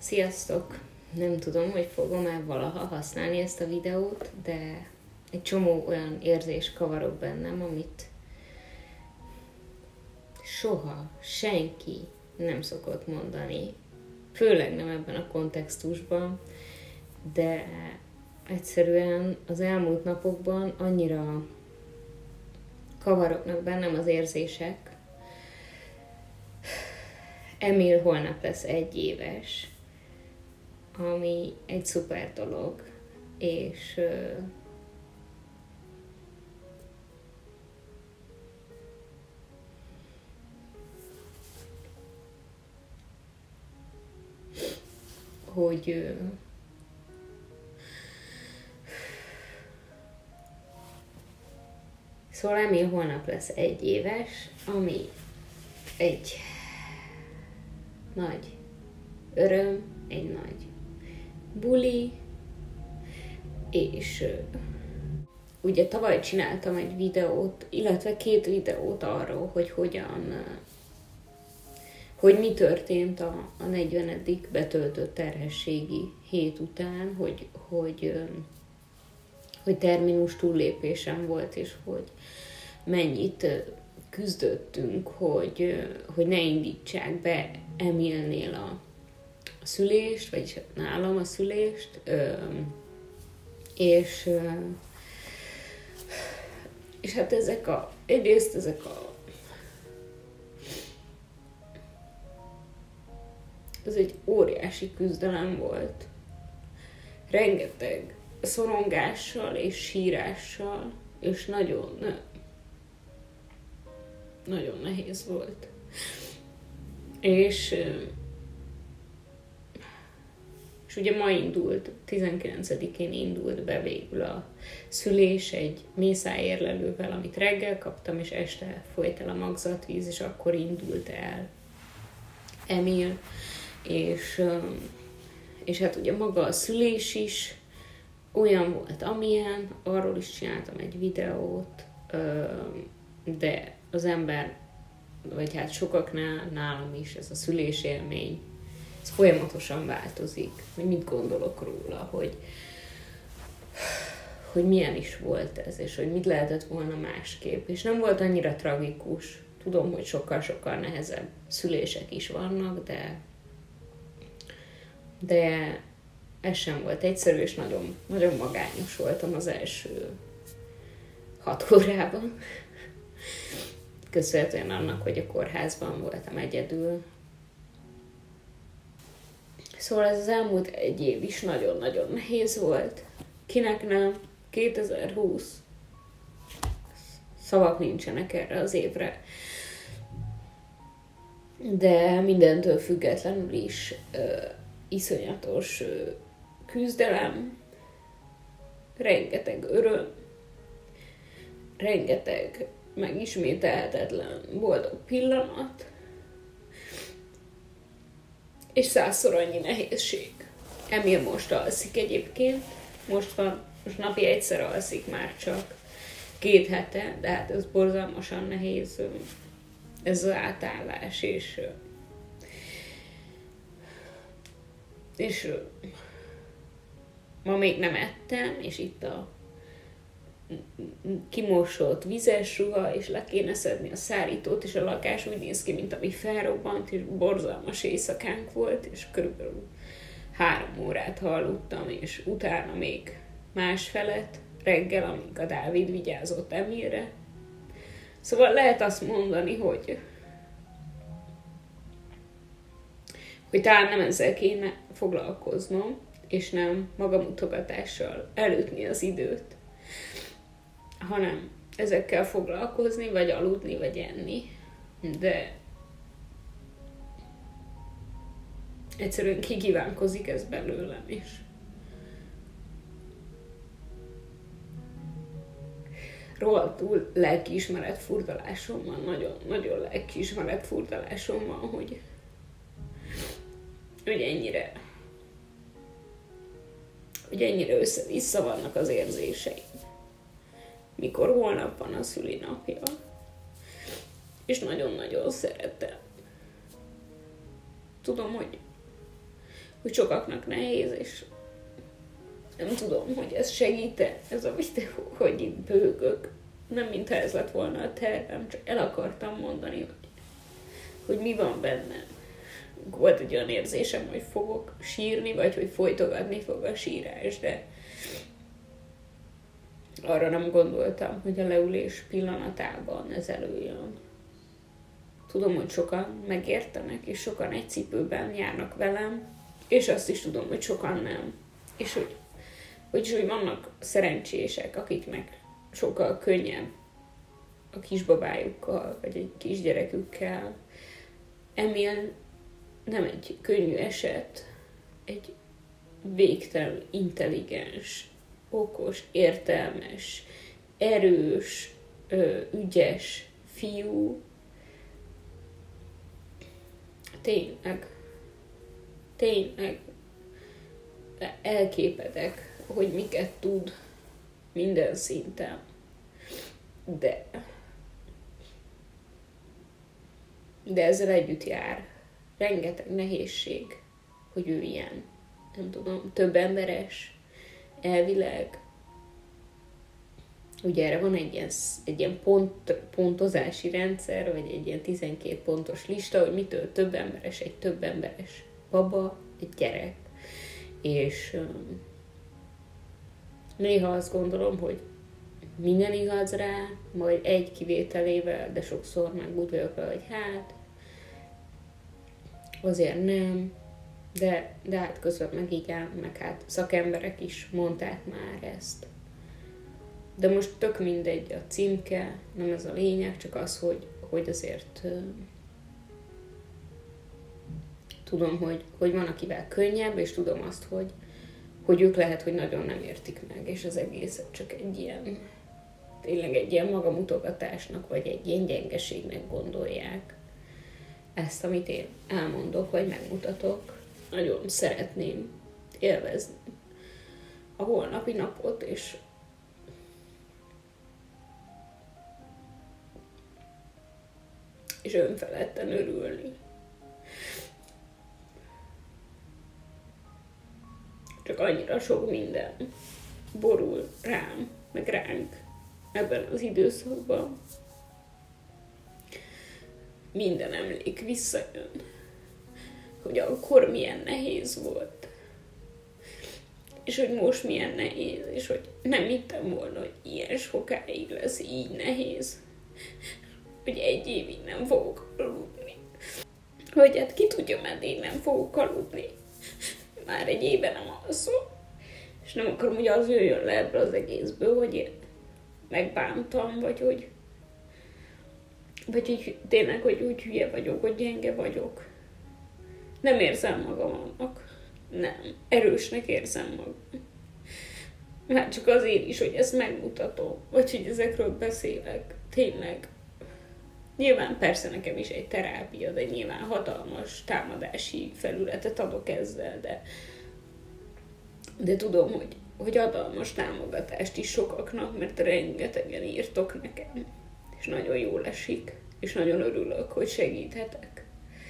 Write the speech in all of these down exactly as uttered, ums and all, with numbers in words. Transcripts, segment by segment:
Sziasztok! Nem tudom, hogy fogom-e valaha használni ezt a videót, de egy csomó olyan érzés kavarok bennem, amit soha senki nem szokott mondani, főleg nem ebben a kontextusban, de egyszerűen az elmúlt napokban annyira kavarognak bennem az érzések. Emil holnap lesz egy éves, ami egy szuper dolog, és uh, hogy uh, szóval Emil holnap lesz egy éves, ami egy nagy öröm, egy nagy buli, és uh, ugye tavaly csináltam egy videót, illetve két videót arról, hogy hogyan, uh, hogy mi történt a, a negyvenedik betöltött terhességi hét után, hogy, hogy, uh, hogy terminus túllépésem volt, és hogy mennyit uh, küzdöttünk, hogy, uh, hogy ne indítsák be Emilnél a a szülést, vagyis nálam a szülést, és, és hát ezek a, egyrészt ezek a, ez egy óriási küzdelem volt, rengeteg szorongással és sírással, és nagyon, nagyon nehéz volt. És És ugye ma indult, tizenkilencedikén indult be végül a szülés egy mészájérlelővel, amit reggel kaptam, és este folyt el a magzatvíz, és akkor indult el Emil. És, és hát ugye maga a szülés is olyan volt, amilyen, arról is csináltam egy videót, de az ember, vagy hát sokaknál, nálam is ez a szülés élmény, ez folyamatosan változik, hogy mit gondolok róla, hogy, hogy milyen is volt ez, és hogy mit lehetett volna másképp. És nem volt annyira tragikus. Tudom, hogy sokkal-sokkal nehezebb szülések is vannak, de, de ez sem volt egyszerű, és nagyon, nagyon magányos voltam az első hat órában. Köszönhetően annak, hogy a kórházban voltam egyedül. Szóval ez az elmúlt egy év is nagyon-nagyon nehéz volt. Kinek nem? kétezer-húsz. Szavak nincsenek erre az évre. De mindentől függetlenül is ö, iszonyatos ö, küzdelem, rengeteg öröm, rengeteg megismételhetetlen boldog pillanat, és százszor annyi nehézség. Emil most alszik egyébként, most van, most napi egyszer alszik már csak, két hete, de hát ez borzalmasan nehéz, ez az átállás, és és ma még nem ettem, és itt a kimosott vizes ruha, és le kéne szedni a szárítót, és a lakás úgy néz ki, mint ami felrobbant, és borzalmas éjszakánk volt, és körülbelül három órát hallottam, és utána még másfelet, reggel, amíg a Dávid vigyázott Emilre. Szóval lehet azt mondani, hogy hogy talán nem ezzel kéne foglalkoznom, és nem magamutogatással elütni az időt, hanem ezekkel foglalkozni, vagy aludni, vagy enni. De egyszerűen kikívánkozik ez belőlem is. Rohadtul lelkiismeret furdalásom van, nagyon, nagyon lelkiismeret furdalásom van, hogy, hogy ennyire hogy ennyire össze-vissza vannak az érzéseim. Mikor holnap van a szülinapja. És nagyon-nagyon szeretem. Tudom, hogy, hogy sokaknak nehéz, és nem tudom, hogy ez segít-e, ez a videó, hogy itt bőgök. Nem mintha ez lett volna a tervem, csak el akartam mondani, hogy, hogy mi van bennem. Volt egy olyan érzésem, hogy fogok sírni, vagy hogy folytogatni fog a sírás, de arra nem gondoltam, hogy a leülés pillanatában ez előjön. Tudom, hogy sokan megértenek, és sokan egy cipőben járnak velem, és azt is tudom, hogy sokan nem. És hogy, hogy, hogy vannak szerencsések, akiknek sokkal könnyebb a kisbabájukkal, vagy egy kisgyerekükkel. Emil nem egy könnyű eset, egy végtelen, intelligens, okos, értelmes, erős, ügyes fiú. Tényleg, tényleg elképedek, hogy miket tud minden szinten. De, de ezzel együtt jár rengeteg nehézség, hogy ő ilyen, nem tudom, több emberes, elvileg. Ugye erre van egy ilyen, egy ilyen pont, pontozási rendszer, vagy egy ilyen tizenkét pontos lista, hogy mitől több emberes egy több emberes baba, egy gyerek. És um, néha azt gondolom, hogy minden igaz rá, majd egy kivételével, de sokszor meg úgy vagyok vele, hogy hát, azért nem, de, de hát közben meg igen, meg hát szakemberek is mondták már ezt. De most tök mindegy a címke, nem ez a lényeg, csak az, hogy, hogy azért uh, tudom, hogy, hogy van akivel könnyebb, és tudom azt, hogy, hogy ők lehet, hogy nagyon nem értik meg, és az egészet csak egy ilyen, tényleg egy ilyen magamutogatásnak, vagy egy ilyen gyengeségnek gondolják. Ezt, amit én elmondok, vagy megmutatok, nagyon szeretném élvezni a holnapi napot, és és önfeledten örülni. Csak annyira sok minden borul rám, meg ránk ebben az időszakban. Minden emlék visszajön, hogy akkor milyen nehéz volt, és hogy most milyen nehéz, és hogy nem hittem volna, hogy ilyen sokáig lesz így nehéz, hogy egy évig nem fogok aludni. Hogy hát ki tudja, meddig nem fogok aludni. Már egy éve nem alszom. És nem akarom, hogy az jöjjön le ebből az egészből, hogy én megbántam, vagy hogy vagy hogy tényleg, hogy úgy hülye vagyok, hogy gyenge vagyok. Nem érzem magam annak. Nem. Erősnek érzem magam. Hát csak azért is, hogy ezt megmutatom, vagy hogy ezekről beszélek. Tényleg. Nyilván persze nekem is egy terápia, de nyilván hatalmas támadási felületet adok ezzel, de, de tudom, hogy, hogy hatalmas támogatást is sokaknak, mert rengetegen írtok nekem, és nagyon jól esik, és nagyon örülök, hogy segíthetek.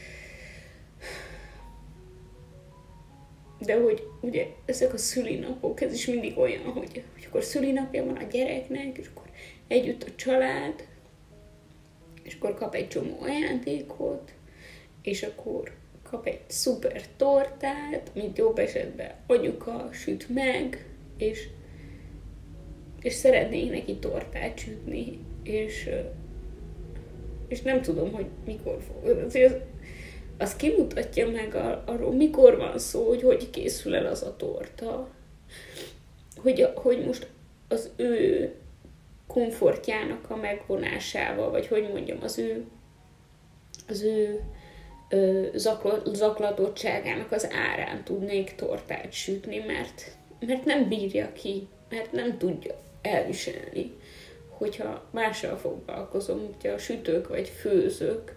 De hogy ugye ezek a szülinapok, ez is mindig olyan, hogy, hogy akkor szülinapja van a gyereknek, és akkor együtt a család, és akkor kap egy csomó ajándékot, és akkor kap egy szuper tortát, amit jobb esetben anyuka süt meg, és, és szeretnék neki tortát sütni, és, és nem tudom, hogy mikor fog. Azért az, az kimutatja meg arról, mikor van szó, hogy hogy készül el az a torta, hogy, hogy most az ő komfortjának a megvonásával, vagy hogy mondjam, az ő, az ő ö, zakla, zaklatottságának az árán tudnék tortát sütni, mert, mert nem bírja ki, mert nem tudja elviselni, hogyha mással foglalkozom, hogyha sütök vagy főzök,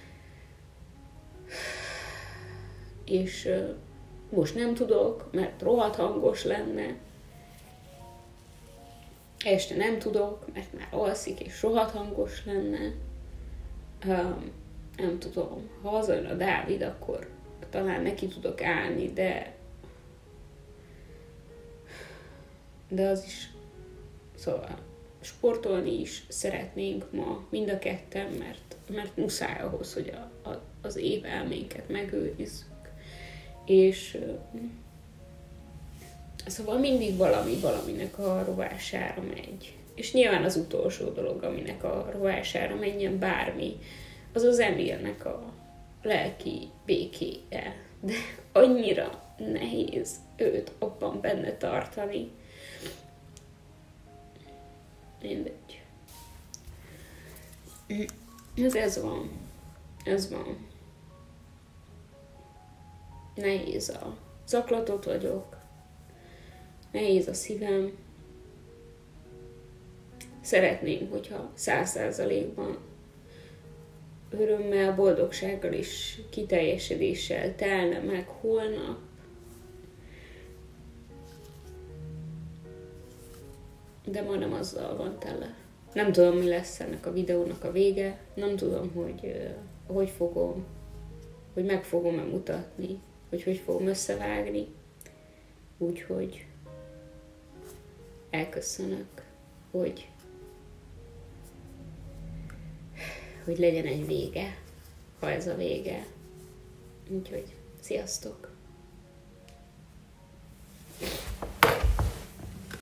és ö, most nem tudok, mert rohadt hangos lenne, este nem tudok, mert már alszik, és rohadt hangos lenne. Um, nem tudom, ha hazajön a Dávid, akkor talán neki tudok állni, de de az is, szóval sportolni is szeretnénk ma mind a ketten, mert, mert muszáj ahhoz, hogy a, a, az év elménket megőrizzük. És szóval mindig valami valaminek a rovására megy. És nyilván az utolsó dolog, aminek a rovására menjen bármi, az az Emilnek a lelki békéje. De annyira nehéz őt abban benne tartani. Mindegy. Ez, ez van. Ez van. Nehéz a zaklatott vagyok. Nehéz a szívem. Szeretném, hogyha száz százalékban örömmel, boldogsággal és kiteljesedéssel telne meg holnap. De ma nem azzal van tele. Nem tudom, mi lesz ennek a videónak a vége. Nem tudom, hogy hogy fogom, hogy meg fogom-e mutatni, hogy hogy fogom összevágni. Úgyhogy elköszönök, hogy hogy legyen egy vége, ha ez a vége. Úgyhogy sziasztok!